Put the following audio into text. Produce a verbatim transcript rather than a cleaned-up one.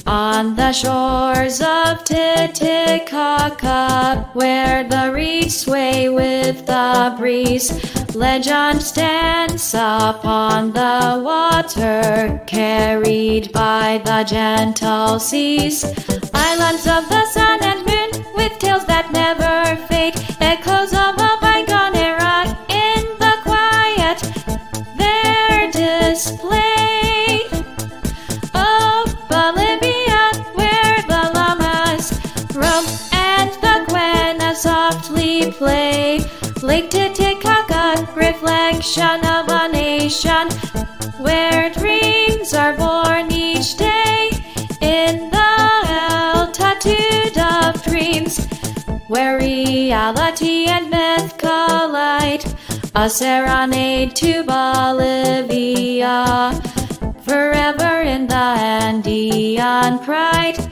On the shores of Titicaca, where the reeds sway with the breeze, legend stands upon the water, carried by the gentle seas. Islands of the sun and moon, with tales that never fade, echoes of a bygone era in the quiet there displayed. Oh, Bolivia, where the llamas roam and the quenas softly play. Lake Titicaca, reflection of a nation, where dreams are born each day. In the altitude of dreams, where reality and myth collide, a serenade to Bolivia, forever in the Andean pride.